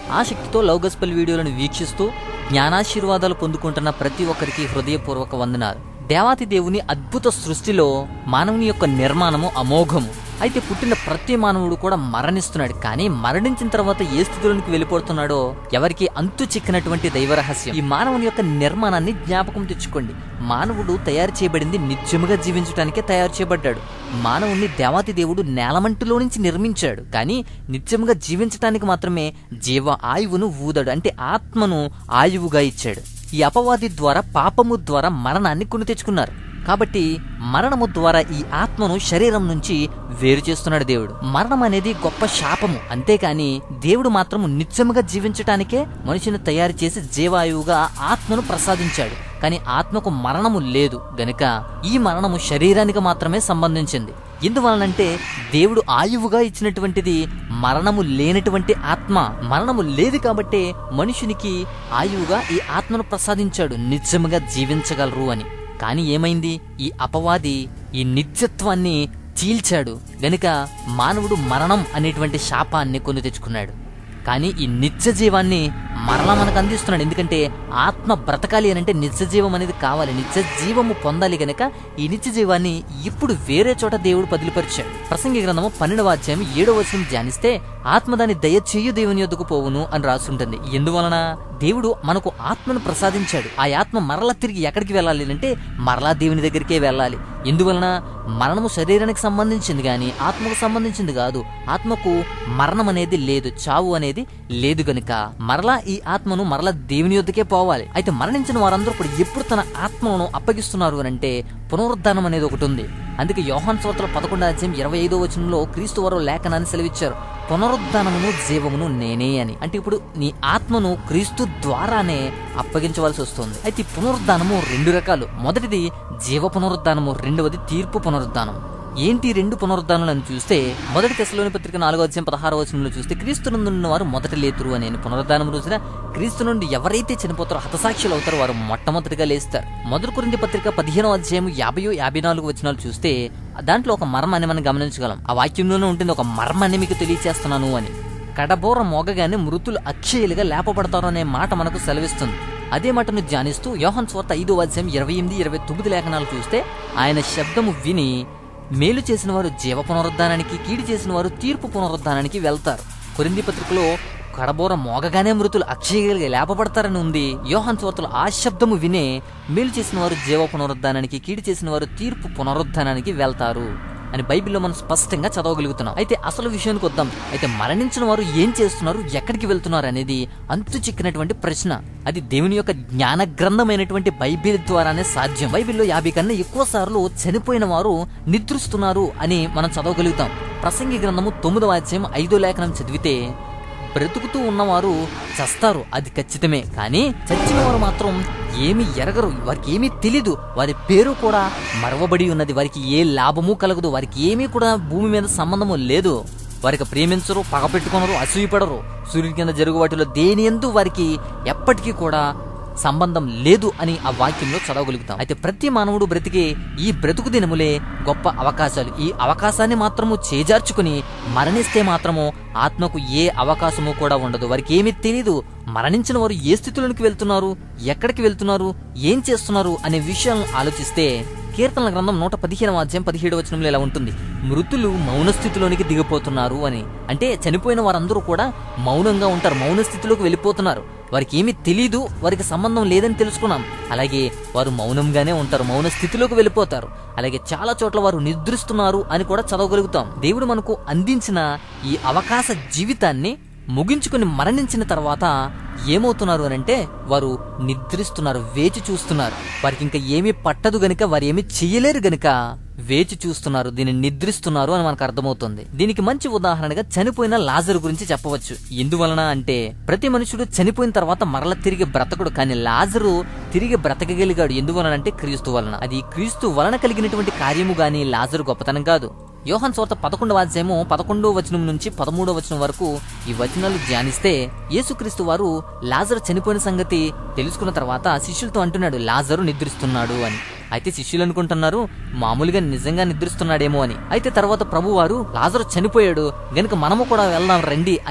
ఆసక్తితో love gospel వీడియోలను వీక్షిస్తూ జ్ఞానాశీర్వాదాలు పొందుకుంటున్న ప్రతి ఒక్కరికి హృదయపూర్వక వందనాలు. దేవాతి దేవుని అద్భుత సృష్టిలో మానవుని యొక్క నిర్మాణము అమోఘము. అయితే పుట్టిన ప్రతి మానవుడు కూడా మరణిస్తున్నాడు. కానీ మరణించిన తర్వాత ఏ స్థితిలోనికి వెళ్ళిపోతున్నాడో ఎవరికి అంతు చిక్కినటువంటి దైవ రహస్యం. ఈ మానవుని యొక్క నిర్మాణాన్ని జ్ఞాపకం తెచ్చుకోండి. మానవుడు తయారు చేయబడింది నిత్యముగా జీవించడానికే తయారు చేయబడ్డాడు. మానవుణ్ణి దేవాతి దేవుడు నేలమంటిలో నుంచి నిర్మించాడు. కానీ నిత్యముగా జీవించడానికి మాత్రమే జీవ ఆయువును ఊదాడు, అంటే ఆత్మను ఆయువుగా ఇచ్చాడు. ఈ అపవాది ద్వారా, పాపము ద్వారా మరణాన్ని కొని తెచ్చుకున్నారు. కాబట్టి మరణము ద్వారా ఈ ఆత్మను శరీరం నుంచి వేరు చేస్తున్నాడు దేవుడు. మరణం అనేది గొప్ప శాపము. అంతేకాని దేవుడు మాత్రము నిత్యముగా జీవించటానికే మనిషిని తయారు చేసి జీవాయువుగా ఆత్మను ప్రసాదించాడు. కానీ ఆత్మకు మరణము లేదు గనుక ఈ మరణము శరీరానికి మాత్రమే సంబంధించింది. ఎందువలనంటే దేవుడు ఆయువుగా ఇచ్చినటువంటిది మరణము లేనటువంటి ఆత్మ. మరణము లేదు కాబట్టే మనుషునికి ఆయువుగా ఈ ఆత్మను ప్రసాదించాడు, నిత్యముగా జీవించగలరు అని. కానీ ఏమైంది? ఈ అపవాది ఈ నిత్యత్వాన్ని చీల్చాడు గనుక మానవుడు మరణం అనేటువంటి శాపాన్ని కొని తెచ్చుకున్నాడు. కానీ ఈ నిత్య జీవాన్ని మరలా మనకు అందిస్తున్నాడు. ఎందుకంటే ఆత్మ బ్రతకాలి అని అంటే నిత్య జీవం అనేది కావాలి, నిత్య జీవము పొందాలి గనక ఈ నిత్య జీవాన్ని ఇప్పుడు వేరే చోట దేవుడు బదిలిపరిచాడు. ప్రసంగి గ్రంథము 12వ అధ్యాయం 7వ వచనం ధ్యానిస్తే ఆత్మ దాన్ని దయచేయు దేవుని యొద్దకు పోవును అని రాసుంటుంది. ఎందువలన? దేవుడు మనకు ఆత్మను ప్రసాదించాడు. ఆ ఆత్మ మరలా తిరిగి ఎక్కడికి వెళ్ళాలి అంటే మరలా దేవుని దగ్గరికే వెళ్ళాలి. ఎందువలన? మరణము శరీరానికి సంబంధించింది కానీ ఆత్మకు సంబంధించింది కాదు. ఆత్మకు మరణం అనేది లేదు, చావు అనేది లేదు గనుక మరలా ఈ ఆత్మను మరలా దేవుని యొద్దకే పోవాలి. అయితే మరణించిన వారందరూ కూడా ఎప్పుడు తన ఆత్మను అప్పగిస్తున్నారు అని అంటే పునరుద్ధానం అనేది ఒకటి ఉంది. అందుకే యోహాను సువార్త 11వ అధ్యాయం 25వ వచనంలో క్రీస్తు వారు లేఖనాన్ని సెలవిచ్చారు, పునరుద్ధానమును జీవమును నేనే అని. అంటే ఇప్పుడు నీ ఆత్మను క్రీస్తు ద్వారానే అప్పగించవలసి వస్తుంది. అయితే ఈ పునరుద్ధానము 2 రకాలు. మొదటిది జీవ పునరుద్ధానము, రెండవది తీర్పు పునరుద్ధానం. ఏంటి 2 పునరుద్ధానాలను చూస్తే మొదటి తెస్సలోని పత్రిక 4వ అధ్యాయం 16వ వచనంలో చూస్తే క్రీస్తునందున్న వారు మొదట లేతురు అని. పునరుద్ధానం రోజున క్రీస్తు నుండి ఎవరైతే చనిపోతారో హతసాక్షులు అవుతారో వారు మొట్టమొదటిగా లేస్తారు. మొదటి కొరింథీ పత్రిక 15వ అధ్యాయం 50, 54 వచనాలు చూస్తే దాంట్లో ఒక మర్మాన్ని మనం గమనించగలం. ఆ వాక్యంలోనే ఉంటుంది, ఒక మర్మాన్ని మీకు తెలియచేస్తున్నాను అని. కడబోర మోగగానే మృతులు అక్షయులుగా లేపబడతారు అనే మాట మనకు సెలవిస్తుంది. అదే మాటను ధ్యానిస్తూ యోహాను సువార్త 5వ అధ్యాయం 28, 29 లేఖనాలు చూస్తే ఆయన శబ్దము విని మేలు చేసిన వారు జీవ పునరుద్ధానానికి, కీడు చేసిన వారు తీర్పు పునరుద్ధానానికి వెళ్తారు. కొరింథీ పత్రికలో కడబోర మోగగానే మృతులు అక్షయులుగా లేపబడతారని ఉంది. యోహాను సువార్తలో ఆ శబ్దము వినే మేలు చేసిన వారు జీవ పునరుద్ధానానికి, కీడు చేసిన వారు తీర్పు పునరుద్ధానానికి వెళ్తారు అని బైబిల్లో మనం స్పష్టంగా చదవగలుగుతున్నాం. అయితే అసలు విషయానికి వద్దాం. అయితే మరణించిన వారు ఏం చేస్తున్నారు, ఎక్కడికి వెళ్తున్నారు అనేది అంతు చిక్కినటువంటి ప్రశ్న. అది దేవుని యొక్క జ్ఞాన గ్రంథమైనటువంటి బైబిల్ ద్వారానే సాధ్యం. బైబిల్లో 50 కన్నా ఎక్కువ సార్లు చనిపోయిన వారు నిద్రిస్తున్నారు అని మనం చదవగలుగుతాం. ప్రసంగి గ్రంథము 9వ అధ్యాయం 5వ లేఖనం చదివితే బ్రతుకుతూ ఉన్నవారు చస్తారు, అది ఖచ్చితమే. కానీ చచ్చిన వారు మాత్రం ఏమి ఎరగరు, వారికి ఏమీ తెలీదు, వారి పేరు కూడా మరవబడి ఉన్నది, వారికి ఏ లాభము కలగదు, వారికి ఏమీ కూడా భూమి మీద సంబంధము లేదు. వారికి ప్రేమించరు, పగపెట్టుకొనరు, అసూయపడరు. సూర్యుని కింద జరుగు వాటిలో దేని యందు వారికి ఎప్పటికీ కూడా సంబంధం లేదు అని ఆ వాక్యంలో చదవగలుగుతాం. అయితే ప్రతి మానవుడు బ్రతికే ఈ బ్రతుకు దినములే గొప్ప అవకాశాలు. ఈ అవకాశాన్ని మాత్రము చేజార్చుకుని మరణిస్తే మాత్రము ఆత్మకు ఏ అవకాశము కూడా ఉండదు. వారికి ఏమీ తెలీదు. మరణించిన వారు ఏ స్థితిలోనికి వెళ్తున్నారు, ఎక్కడికి వెళ్తున్నారు, ఏం చేస్తున్నారు అనే విషయాలను ఆలోచిస్తే కీర్తనల గ్రంథం 115వ అధ్యాయం 17వ వచనంలో ఇలా ఉంటుంది, మృతులు మౌన స్థితిలోనికి దిగిపోతున్నారు అని. అంటే చనిపోయిన వారందరూ కూడా మౌనంగా ఉంటారు, మౌన స్థితిలోకి వెళ్ళిపోతున్నారు. వారికి ఏమీ తెలీదు, వారికి సంబంధం లేదని తెలుసుకున్నాం. అలాగే వారు మౌనంగానే ఉంటారు, మౌన స్థితిలోకి వెళ్ళిపోతారు. అలాగే చాలా చోట్ల వారు నిద్రిస్తున్నారు అని కూడా చదవగలుగుతాం. దేవుడు మనకు అందించిన ఈ అవకాశ జీవితాన్ని ముగించుకుని మరణించిన తర్వాత ఏమవుతున్నారు అని అంటే వారు నిద్రిస్తున్నారు, వేచి చూస్తున్నారు. వారికి ఇంకా ఏమీ పట్టదు గనుక, వారు ఏమీ చెయ్యలేరు గనుక వేచి చూస్తున్నారు, దీన్ని నిద్రిస్తున్నారు అని మనకు అర్థమవుతుంది. దీనికి మంచి ఉదాహరణగా చనిపోయిన లాజరు గురించి చెప్పవచ్చు. ఎందువలన అంటే ప్రతి మనుషుడు చనిపోయిన తర్వాత మరల తిరిగి బ్రతకడు, కానీ లాజరు తిరిగి బ్రతకగలిగాడు. ఎందువలన అంటే క్రీస్తు వలన. అది క్రీస్తు వలన కలిగినటువంటి కార్యము గాని లాజరు గొప్పతనం కాదు. యోహాను సువార్త 11వ అధ్యాయము 11వ వచనం నుంచి 13వ వచనం వరకు ఈ వచనాలు ధ్యానిస్తే యేసుక్రీస్తు వారు లాజరు చనిపోయిన సంగతి తెలుసుకున్న తర్వాత శిష్యులతో అంటున్నాడు, లాజరు నిద్రిస్తున్నాడు అని. అయితే శిష్యులు అనుకుంటున్నారు మామూలుగా నిజంగా నిద్రిస్తున్నాడేమో అని. అయితే తర్వాత ప్రభు వారు లాజరు చనిపోయాడు గనుక మనము కూడా వెళ్దాం రండి అని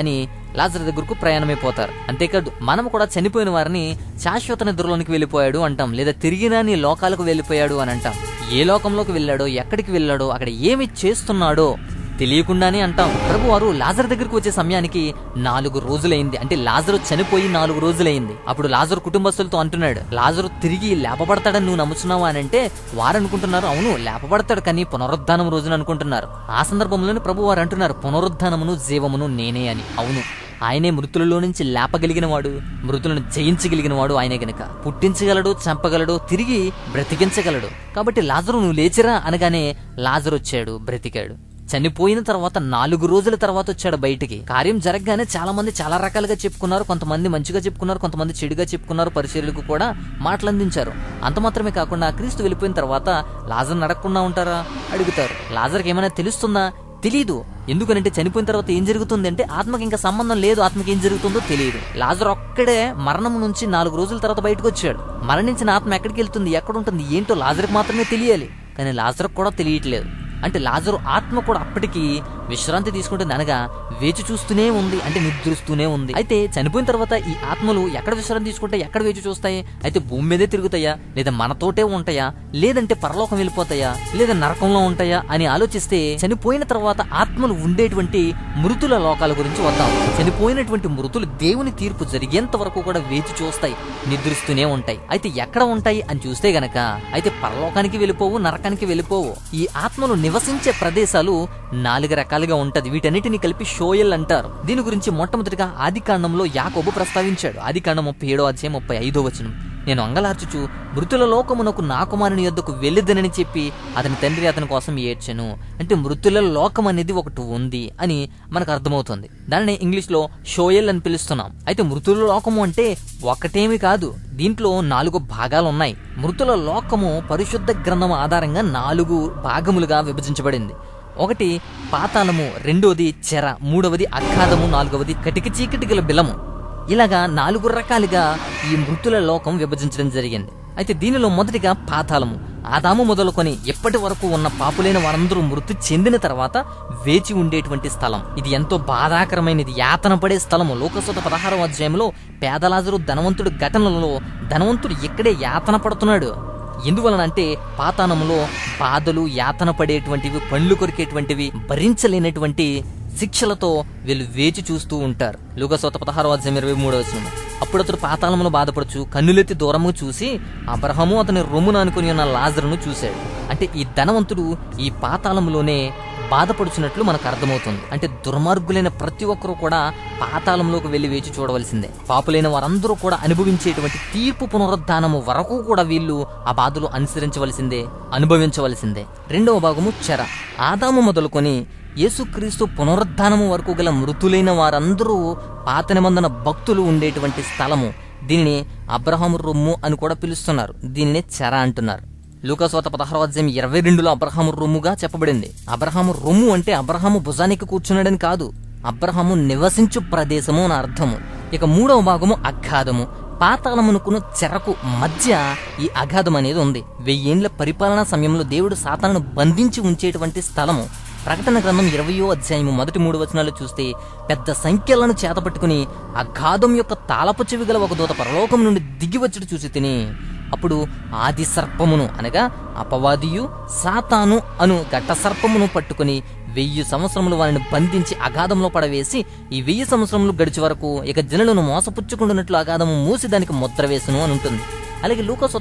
లాజరు దగ్గరకు ప్రయాణమైపోతారు. అంతేకాదు మనం కూడా చనిపోయిన వారిని శాశ్వత నిద్రలోనికి వెళ్ళిపోయాడు అంటాం, లేదా తిరిగినా నీ లోకాలకు వెళ్ళిపోయాడు అని అంటాం. ఏ లోకంలోకి వెళ్ళాడో, ఎక్కడికి వెళ్ళాడో, అక్కడ ఏమి చేస్తున్నాడో తెలియకుండానే అంటాం. ప్రభువారు లాజరు దగ్గరికి వచ్చే సమయానికి 4 రోజులైంది. అంటే లాజరు చనిపోయి 4 రోజులైంది. అప్పుడు లాజరు కుటుంబస్తులతో అంటున్నాడు, లాజరు తిరిగి లేపబడతాడని నువ్వు నమ్ముతున్నావా అని అంటే వారు అనుకుంటున్నారు, అవును లేపబడతాడు, కానీ పునరుద్ధానం రోజున అనుకుంటున్నారు. ఆ సందర్భంలోనే ప్రభువారు అంటున్నారు, పునరుద్ధానమును జీవమును నేనే అని. అవును, ఆయనే మృతులలో నుంచి లేపగలిగిన వాడు, మృతులను జయించగలిగిన వాడు ఆయనే గనుక. పుట్టించగలడు, చంపగలడు, తిరిగి బ్రతికించగలడు. కాబట్టి లాజరు నువ్వు లేచిరా అనగానే లాజరు వచ్చాడు, బ్రతికాడు. చనిపోయిన తర్వాత 4 రోజుల తర్వాత వచ్చాడు బయటికి. కార్యం జరగగానే చాలా మంది చాలా రకాలుగా చెప్పుకున్నారు. కొంతమంది మంచిగా చెప్పుకున్నారు, కొంతమంది చెడుగా చెప్పుకున్నారు. పరిచర్యలకు కూడా మాటలు అందించారు. అంత మాత్రమే కాకుండా క్రీస్తు వెళ్ళిపోయిన తర్వాత లాజర్ నడకుండా ఉంటారా అడుగుతారు. లాజర్కి ఏమైనా తెలుస్తుందా? తెలియదు. ఎందుకనంటే చనిపోయిన తర్వాత ఏం జరుగుతుంది అంటే ఆత్మకి ఇంకా సంబంధం లేదు, ఆత్మకి ఏం జరుగుతుందో తెలియదు. లాజర్ ఒక్కడే మరణం నుంచి 4 రోజుల తర్వాత బయటకు వచ్చాడు. మరణించిన ఆత్మ ఎక్కడికి వెళ్తుంది, ఎక్కడ ఉంటుంది, ఏంటో లాజర్కి మాత్రమే తెలియాలి. కానీ లాజర్కి కూడా తెలియట్లేదు. అంటే లాజరు ఆత్మ కూడా అప్పటికి విశ్రాంతి తీసుకుంటుంది, అనగా వేచి చూస్తూనే ఉంది, అంటే నిద్రిస్తూనే ఉంది. అయితే చనిపోయిన తర్వాత ఈ ఆత్మలు ఎక్కడ విశ్రాంతి తీసుకుంటాయి, ఎక్కడ వేచి చూస్తాయి? అయితే భూమి మీదే తిరుగుతాయా, లేదా మనతోటే ఉంటాయా, లేదంటే పరలోకం వెళ్ళిపోతాయా, లేదా నరకంలో ఉంటాయా అని ఆలోచిస్తే చనిపోయిన తర్వాత ఆత్మలు ఉండేటువంటి మృతుల లోకాల గురించి వద్దాం. చనిపోయినటువంటి మృతులు దేవుని తీర్పు జరిగేంత వరకు కూడా వేచి చూస్తాయి, నిద్రిస్తూనే ఉంటాయి. అయితే ఎక్కడ ఉంటాయి అని చూస్తే గనక అయితే పరలోకానికి వెళ్ళిపోవు, నరకానికి వెళ్ళిపోవు. ఈ ఆత్మలు నివసించే ప్రదేశాలు 4 రకాలుగా ఉంటది. వీటన్నిటిని కలిపి షోయల్ అంటారు. దీని గురించి మొట్టమొదటిగా ఆదికాండంలో యాకోబు ప్రస్తావించాడు. ఆదికాండం 37:35 నేను అంగలార్చుచు మృతుల లోకమునకు నా కుమారుని యొద్దకు వెళ్ళిదనని చెప్పి అతని తండ్రి అతని కోసం ఏడ్చెను. అంటే మృతుల లోకం అనేది ఒకటి ఉంది అని మనకు అర్థమవుతుంది. దానిని ఇంగ్లీష్ లో షోయల్ అని పిలుస్తున్నాం. అయితే మృతుల లోకము అంటే ఒకటేమి కాదు, దీంట్లో 4 భాగాలు ఉన్నాయి. మృతుల లోకము పరిశుద్ధ గ్రంథం ఆధారంగా 4 భాగములుగా విభజించబడింది. ఒకటి పాతాళము, రెండోది చెర, మూడవది అఖాదము, నాలుగవది కటిక చీకటి గల బిలము. ఇలాగా 4 రకాలుగా ఈ మృతుల లోకం విభజించడం జరిగింది. అయితే దీనిలో మొదటిగా పాతాళము. ఆదాము మొదలుకొని ఎప్పటి వరకు ఉన్న పాపులైన వారందరూ మృతి చెందిన తర్వాత వేచి ఉండేటువంటి స్థలం. ఇది ఎంతో బాధాకరమైనది, యాతన పడే స్థలము. లూకాసు 16 పేదలాజరు ధనవంతుడు ఘటనలలో ధనవంతుడు ఇక్కడే యాతన పడుతున్నాడు. ఎందువలనంటే పాతాళములో బాధలు, యాతన పడేటువంటివి, పండ్లు కొరికేటువంటివి, భరించలేనటువంటి శిక్షలతో వీళ్ళు వేచి చూస్తూ ఉంటారు. లూకాసు 16:23 అప్పుడు అతడు పాతాళములో బాధపడుచు కన్నులెత్తి దూరము చూసి అబ్రహాము అతని రొమ్మున అనుకుని ఉన్న లాజరును చూశాడు. అంటే ఈ ధనవంతుడు ఈ పాతాళములోనే బాధపడుచున్నట్లు మనకు అర్థమవుతుంది. అంటే దుర్మార్గులైన ప్రతి ఒక్కరూ కూడా పాతాళంలోకి వెళ్లి వేచి చూడవలసిందే. పాపులైన వారందరూ కూడా అనుభవించేటువంటి తీర్పు పునరుద్ధానము వరకు కూడా వీళ్ళు ఆ బాధలు అనుసరించవలసిందే, అనుభవించవలసిందే. రెండవ భాగము చెర. ఆదాము మొదలుకొని యేసుక్రీస్తు పునరుద్ధానము వరకు గల మృతులైన వారందరూ పాత నిబంధన భక్తులు ఉండేటువంటి స్థలము. దీనిని అబ్రహాము రొమ్ము అని కూడా పిలుస్తున్నారు. దీనినే చెర అంటున్నారు. లూకాసు 16:22 అబ్రహాము రొమ్ముగా చెప్పబడింది. అబ్రహాము రొమ్ము అంటే అబ్రహాము భుజానికి కూర్చున్నాడని కాదు, అబ్రహాము నివసించు ప్రదేశము అని అర్థము. ఇక మూడవ భాగము అగాధము. పాతాళమునకును చెరకు మధ్య ఈ అగాధం అనేది ఉంది. 1000 ఏండ్ల పరిపాలనా సమయంలో దేవుడు సాతానును బంధించి ఉంచేటువంటి స్థలము. ప్రకటన గ్రంథం 20వ అధ్యాయము 1-3 చూస్తే పెద్ద సంఖ్యలను చేతపట్టుకుని అగాధం యొక్క తాళపు చెవి గల ఒక దూత పరలోకం నుండి దిగి వచ్చి చూసి తిని అప్పుడు ఆది సర్పమును అనగా అపవాదియు సాతాను అను ఘట సర్పమును పట్టుకుని 1000 సంవత్సరములు వారిని బంధించి అగాధంలో పడవేసి ఈ 1000 సంవత్సరములు గడిచే వరకు ఇక జనులను మోసపుచ్చుకుంటున్నట్లు అగాధము మూసి దానికి ముద్ర వేసును అని ఉంటుంది. అలాగే లూకాసు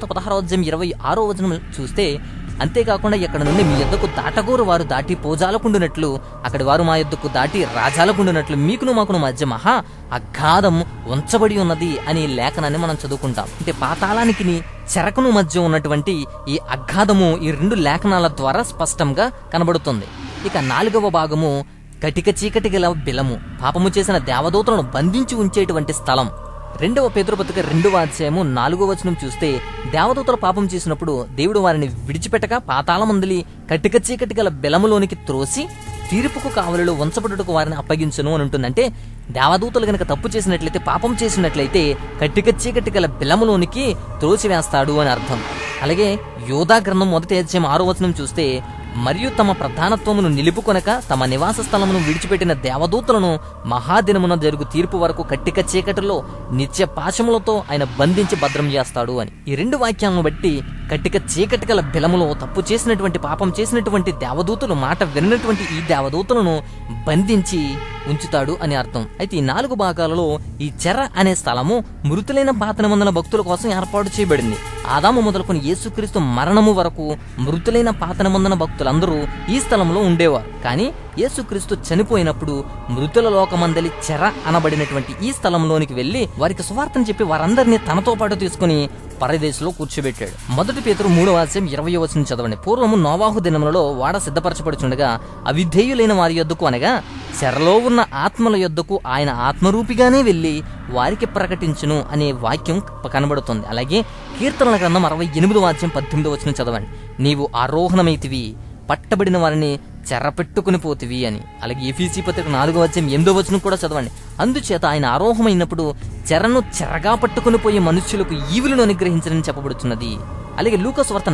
16:26 చూస్తే అంతేకాకుండా ఎక్కడ నుండి మీ యొద్దకు దాటగోరు వారు దాటి పోజాలకుండునట్లు అక్కడి వారు మా యొద్దకు దాటి రాజాలకుండునట్లు మీకును మాకును మధ్య మహా అగాధం ఉంచబడి ఉన్నది అని లేఖనాన్ని మనం చదువుకుంటాం. అంటే పాతాళానికి చెరకును మధ్య ఉన్నటువంటి ఈ అగాధము ఈ 2 లేఖనాల ద్వారా స్పష్టంగా కనబడుతుంది. ఇక 4వ భాగము కటిక చీకటి గల బిలము. పాపము చేసిన దేవదూతలను బంధించి ఉంచేటువంటి స్థలం. 2వ పేతురు పత్రిక 2వ అధ్యాయము 4వ చూస్తే దేవదూతలు పాపం చేసినప్పుడు దేవుడు వారిని విడిచిపెట్టక పాతాళమందలి కటిక చీకటి గల బెలములోనికి త్రోసి తీర్పుకు కావలిలో ఉంచబడుటకు వారిని అప్పగించును అని ఉంటుంది. అంటే దేవదూతలు గనక తప్పు చేసినట్లయితే, పాపం చేసినట్లయితే కటిక చీకటి గల బెలములోనికి త్రోసివేస్తాడు అని అర్థం. అలాగే యోధా గ్రంథం 1వ అధ్యాయం 6వ చూస్తే మరియు తమ ప్రధానత్వమును నిలుపుకొనక తమ నివాస స్థలమును విడిచిపెట్టిన దేవదూతలను మహాదినమున జరుగు తీర్పు వరకు కట్టిక చీకటిలో నిత్య పాశములతో ఆయన బంధించి భద్రం చేస్తాడు అని. ఈ 2 వాక్యాలను బట్టి కట్టిక చీకటి గల బిలములో తప్పు చేసినటువంటి పాపం చేసినటువంటి దేవదూతలు మాట వినటువంటి ఈ దేవదూతలను బంధించి ఉంచుతాడు అని అర్థం. అయితే ఈ 4 భాగాలలో ఈ చెర అనే స్థలము మృతులైన పాత నిబంధన భక్తుల కోసం ఏర్పాటు చేయబడింది. ఆదాము మొదలుకొని యేసుక్రీస్తు మరణము వరకు మృతులైన పాత నిబంధన భక్తులందరూ ఈ స్థలంలో ఉండేవారు. కానీ యేసుక్రీస్తు చనిపోయినప్పుడు మృతుల లోకమందలి చెర అనబడినటువంటి ఈ స్థలంలోనికి వెళ్లి వారికి సువార్తను చెప్పి వారందరినీ తనతో పాటు తీసుకుని పరదేశంలో కూర్చోబెట్టాడు. 1 పేతురు 3:20 చదవండి. పూర్వము నోవాహు దినములలో వాడ సిద్ధపరచబడుచుండగా అవిధేయులైన వారి యొద్దకు అనగా చెరలో ఉన్న ఆత్మల యొద్దకు ఆయన ఆత్మరూపిగానే వెళ్లి వారికి ప్రకటించును అనే వాక్యం కనబడుతుంది. అలాగే కీర్తనల గ్రంథం 68:18 చదవండి. నీవు ఆరోహణమైతివి, పట్టబడిన వారిని చెరపెట్టుకుని పోతివి అని. అలాగే ఎఫీసీ పత్రిక 4:8 కూడా చదవండి. అందుచేత ఆయన ఆరోహమైనప్పుడు చెరను చెరగా పట్టుకుని పోయే మనుష్యులకు ఈవులను అనుగ్రహించని చెప్పబడుతున్నది. అలాగే లూకా సువార్త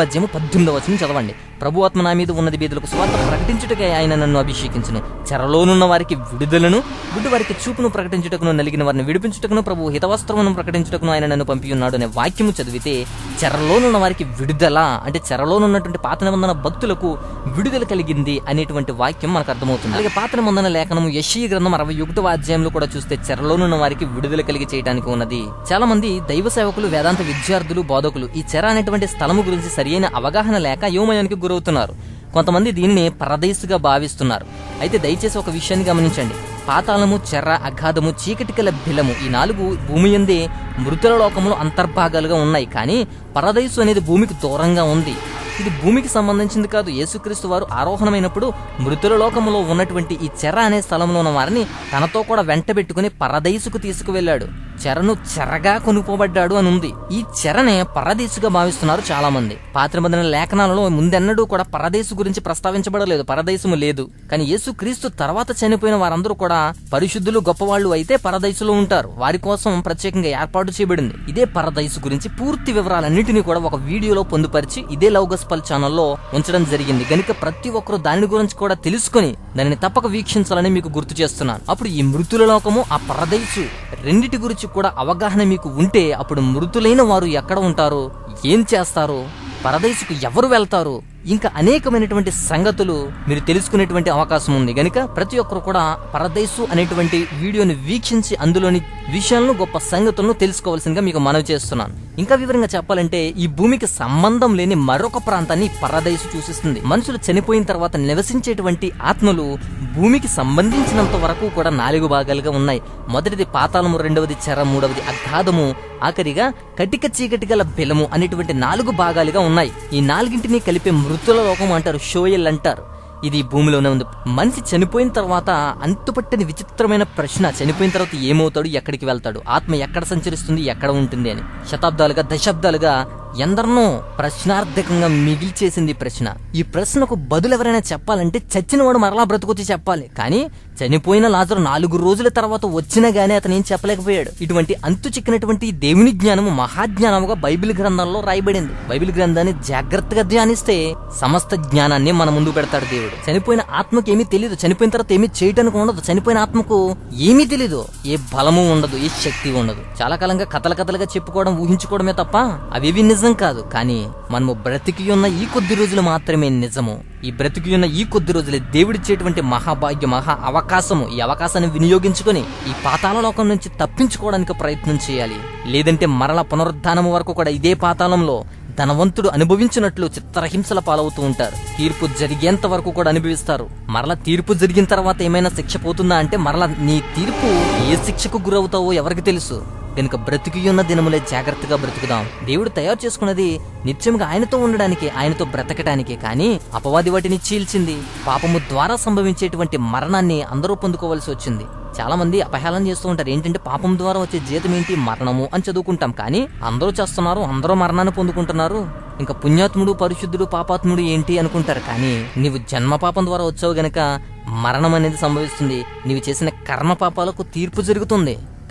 4:18 చదవండి. ప్రభు ఆత్మ నా మీద ఉన్నది, బీదలకు సువార్త ప్రకటించుటకై ఆయన నన్ను అభిషేకించును, చెరలోనున్న వారికి విడుదలను, గుడ్డి వారికి చూపును ప్రకటించుటకును, నలిగిన వారిని విడిపించుటకును, ప్రభు హితవస్త్రమును ప్రకటించుటకును ఆయన నన్ను పంపి ఉన్నాడు అనే వాక్యము చదివితే చెరలోనున్న వారికి విడుదల అంటే చెరలోనున్నటువంటి పాత నిబంధన భక్తులకు విడుదల కలిగింది అనేటువంటి వాక్యం మనకు అర్థమవుతుంది. అలాగే పాత నిబంధన లేఖనము యెషయా గ్రంథం 61 కూడా చూస్తే చెరలోనున్న వారికి విడుదల కలిగి చేయడానికి ఉన్నది. చాలా మంది దైవ సేవకులు, వేదాంత విద్యార్థులు, బోధకులు ఈ చెర అనేటువంటి స్థలము గురించి సరియైన అవగాహన లేక అయోమయానికి గురవుతున్నారు. కొంతమంది దీనిని పరదేశుగా భావిస్తున్నారు. అయితే దయచేసి ఒక విషయాన్ని గమనించండి. పాతాళము, చెర, అగాధము, చీకటి గల బిలము ఈ 4 భూమి యందే మృతుల లోకములో అంతర్భాగాలుగా ఉన్నాయి. కానీ పరదేశు అనేది భూమికి దూరంగా ఉంది. ఇది భూమికి సంబంధించింది కాదు. యేసుక్రీస్తు వారు ఆరోహణమైనప్పుడు మృతుల లోకములో ఉన్నటువంటి ఈ చెర అనే స్థలంలో ఉన్న వారిని తనతో కూడా వెంటబెట్టుకుని పరదేశుకు తీసుకువెళ్లాడు. చెరను చెరగా కొనుక్కోబడ్డాడు అని ఉంది. ఈ చెరనే పరదేశుగా భావిస్తున్నారు చాలా మంది. పాత నిబంధన లేఖనాలలో ముందెన్నడూ కూడా పరదేశు గురించి ప్రస్తావించబడలేదు, పరదేశము లేదు. కానీ యేసుక్రీస్తు తర్వాత చనిపోయిన వారందరూ కూడా పరిశుద్ధులు, గొప్పవాళ్లు అయితే పరదేశులో ఉంటారు. వారి కోసం ప్రత్యేకంగా ఏర్పాటు చేయబడింది. ఇదే పరదేశు గురించి పూర్తి వివరాలన్నింటినీ కూడా ఒక వీడియోలో పొందుపరిచి ఇదే లవ్ గాస్పెల్ ఛానల్లో ఉంచడం జరిగింది. గనుక ప్రతి ఒక్కరూ దాని గురించి కూడా తెలుసుకుని దానిని తప్పక వీక్షించాలని మీకు గుర్తు చేస్తున్నాను. అప్పుడు ఈ మృతుల లోకము, ఆ పరదేశు రెండిటి గురించి కూడా అవగాహన మీకు ఉంటే అప్పుడు మృతులైన వారు ఎక్కడ ఉంటారు, ఏం చేస్తారు, పరదేశుకు ఎవరు వెళ్తారు, ఇంకా అనేకమైనటువంటి సంగతులు మీరు తెలుసుకునేటువంటి అవకాశం ఉంది. గనుక ప్రతి ఒక్కరు కూడా పరదేశు అనేటువంటి వీడియోని వీక్షించి అందులోని విషయాలను, గొప్ప సంగతులను తెలుసుకోవాల్సిందిగా మీకు మనవి చేస్తున్నాను. ఇంకా వివరంగా చెప్పాలంటే ఈ భూమికి సంబంధం లేని మరొక ప్రాంతాన్ని పరదేశు సూచిస్తుంది. మనుషులు చనిపోయిన తర్వాత నివసించేటువంటి ఆత్మలు భూమికి సంబంధించినంత వరకు కూడా 4 భాగాలుగా ఉన్నాయి. మొదటిది పాతాళము, రెండవది చెర, మూడవది అగాధము, ఆఖరిగా కటిక చీకటి గల బిలము అనేటువంటి 4 భాగాలుగా ఉన్నాయి. ఈ 4ంటిని కలిపే మృతుల లోకం అంటారు, షోయల్ అంటారు. ఇది భూమిలోనే ఉంది. మనిషి చనిపోయిన తర్వాత అంతుపట్టని విచిత్రమైన ప్రశ్న, చనిపోయిన తర్వాత ఏమవుతాడు, ఎక్కడికి వెళ్తాడు, ఆత్మ ఎక్కడ సంచరిస్తుంది, ఎక్కడ ఉంటుంది అని శతాబ్దాలుగా, దశాబ్దాలుగా ఎందరినో ప్రశ్నార్థకంగా మిగిల్చేసింది ప్రశ్న. ఈ ప్రశ్నకు బదులు ఎవరైనా చెప్పాలంటే చచ్చినవాడు మరలా బ్రతుకొచ్చి చెప్పాలి. కానీ చనిపోయిన లాజరు 4 రోజుల తర్వాత వచ్చినా గానీ అతను ఏం చెప్పలేకపోయాడు. ఇటువంటి అంతు చిక్కినటువంటి దేవుని జ్ఞానము మహాజ్ఞానముగా బైబిల్ గ్రంథంలో రాయబడింది. బైబిల్ గ్రంథాన్ని జాగ్రత్తగా ధ్యానిస్తే సమస్త జ్ఞానాన్ని మన ముందు పెడతాడు దేవుడు. చనిపోయిన ఆత్మకు ఏమీ తెలియదు, చనిపోయిన తర్వాత ఏమీ చేయటానికి ఉండదు, చనిపోయిన ఆత్మకు ఏమీ తెలీదు, ఏ బలము ఉండదు, ఏ శక్తి ఉండదు. చాలా కాలంగా కథలుగా చెప్పుకోవడం, ఊహించుకోవడమే తప్ప అవేవి నిజం కాదు. కానీ మనము బ్రతికి ఉన్న ఈ కొద్ది రోజులు మాత్రమే నిజము. ఈ బ్రతికి ఉన్న ఈ కొద్ది రోజులే దేవుడిచ్చేటువంటి మహాభాగ్యం, మహా అవకాశము. ఈ అవకాశాన్ని వినియోగించుకొని ఈ పాతాళ లోకం నుంచి తప్పించుకోవడానికి ప్రయత్నం చేయాలి. లేదంటే మరల పునరుద్ధానము వరకు కూడా ఇదే పాతాళంలో ధనవంతుడు అనుభవించినట్లు చిత్రహింసల పాలవుతూ ఉంటారు. తీర్పు జరిగేంత వరకు కూడా అనుభవిస్తారు. మరలా తీర్పు జరిగిన తర్వాత ఏమైనా శిక్ష పోతుందా అంటే మరలా నీ తీర్పు ఏ శిక్షకు గురవుతావో ఎవరికి తెలుసు. గనుక బ్రతికి ఉన్న దినములే జాగ్రత్తగా బ్రతుకుదాం. దేవుడు తయారు చేసుకున్నది నిత్యంగా ఆయనతో ఉండడానికి, ఆయనతో బ్రతకటానికే. కానీ అపవాది వాటిని చీల్చింది. పాపము ద్వారా సంభవించేటువంటి మరణాన్ని అందరూ పొందుకోవాల్సి వచ్చింది. చాలా మంది అపహేళన చేస్తూ ఉంటారు. ఏంటంటే పాపం ద్వారా వచ్చే జీతం ఏంటి, మరణము అని చదువుకుంటాం. కానీ అందరూ చేస్తున్నారు, అందరూ మరణాన్ని పొందుకుంటున్నారు. ఇంకా పుణ్యాత్ముడు, పరిశుద్ధుడు, పాపాత్ముడు ఏంటి అనుకుంటారు. కానీ నీవు జన్మ పాపం ద్వారా వచ్చావు గనక మరణం అనేది సంభవిస్తుంది. నీవు చేసిన కర్మ పాపాలకు తీర్పు జరుగుతుంది.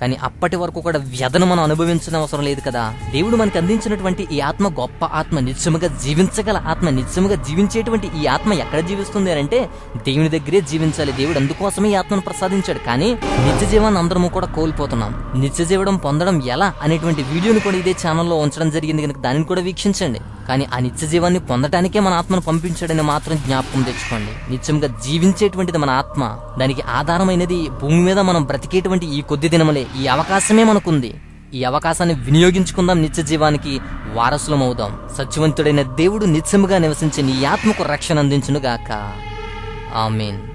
కానీ అప్పటి వరకు కూడా వ్యధను మనం అనుభవించిన అవసరం లేదు కదా. దేవుడు మనకు అందించినటువంటి ఈ ఆత్మ గొప్ప ఆత్మ, నిత్యముగా జీవించగల ఆత్మ, నిత్యముగా జీవించేటువంటి ఈ ఆత్మ ఎక్కడ జీవిస్తుంది అంటే దేవుని దగ్గరే జీవించాలి. దేవుడు అందుకోసమే ఈ ఆత్మను ప్రసాదించాడు. కానీ నిత్య జీవాన్ని అందరము కూడా కోల్పోతున్నాం. నిత్య జీవనం పొందడం ఎలా అనేటువంటి వీడియోని కూడా ఇదే ఛానల్లో ఉంచడం జరిగింది కనుక దానిని కూడా వీక్షించండి. కానీ ఆ నిత్య జీవాన్ని పొందటానికే మన ఆత్మను పంపించాడని మాత్రం జ్ఞాపకం తెచ్చుకోండి. నిత్యంగా జీవించేటువంటిది మన ఆత్మ. దానికి ఆధారమైనది భూమి మీద మనం బ్రతికేటువంటి ఈ కొద్ది దినములే. ఈ అవకాశమే మనకుంది. ఈ అవకాశాన్ని వినియోగించుకుందాం. నిత్య జీవానికి వారసులం అవుదాం. సత్యవంతుడైన దేవుడు నిత్యముగా నివసించే నీ ఆత్మకు రక్షణ అందించునుగాక. ఆమేన్.